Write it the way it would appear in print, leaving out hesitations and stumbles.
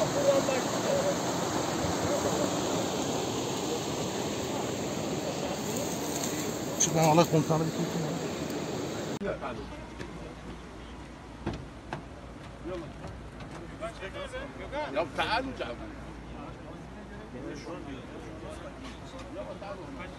Şu ben Allah komutanı bitirdim. يلا تعالوا جابوا